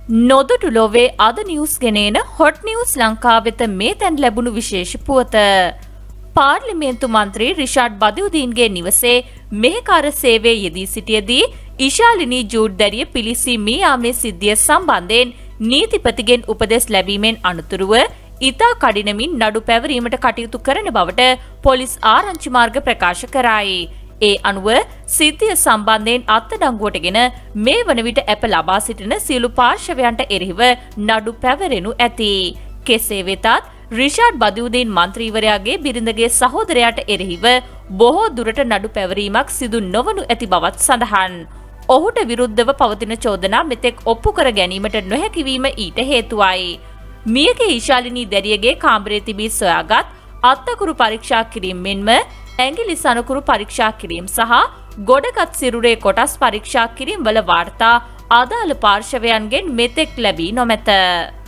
නොදුටු ලොවේ අද නිවුස් ගෙනේන හොට් නිවුස් ලංකා වෙත මේ තැන් ලැබුණු විශේෂ පුවත. පාර්ලිමේන්තු මන්ත්‍රී රිෂාඩ් බදියුදීන්ගේ නිවසේ මෙහෙකාර සේවයේ යෙදී සිටියදී ඉෂාලිනී ජූඩ් දැරිය පිලිසීමේ යාමේ සිද්ධිය සම්බන්ධයෙන් නීතිපතිගෙන් උපදෙස් ලැබීමෙන් අනතුරුව ඉතා කඩිනමින් නඩු පැවරීමට කටයුතු කරන බවට පොලිස් ආරංචි මාර්ග ප්‍රකාශ කරයි. ඒ අනුව සිද්ධිය සම්බන්ධයෙන් අත්අඩංගුවටගෙන මේ වන විට අප ලබා සිටින සියලු පාර්ශවයන්ට එරෙහිව නඩු පැවරෙනු ඇති. කෙසේ වෙතත් රිෂාඩ් බදියුදීන් මන්ත්‍රීවරයාගේ බිරිඳගේ සහෝදරයාට එරෙහිව බොහෝ දුරට නඩු පැවරීමක් සිදු නොවනු ඇති බවත් සඳහන්. ඔහුට විරුද්ධව පවතින චෝදනා මෙතෙක් ඔප්පු කර ගැනීමට නොහැකි වීම ඊට හේතුවයි. මියගේ ඉෂාලිනී දැරියගේ කාමරයේ තිබී සොයාගත් අත්අකුරු පරීක්ෂා කිරීම මෙන්ම ඇඟිලි සනකුරු පරීක්ෂා කිරීම සහ ගොඩගත් සිරුරේ කොටස් පරීක්ෂා කිරීම වල වාර්තා අදාළ පාර්ශවයන්ගෙන් මෙතෙක් ලැබී නොමැත.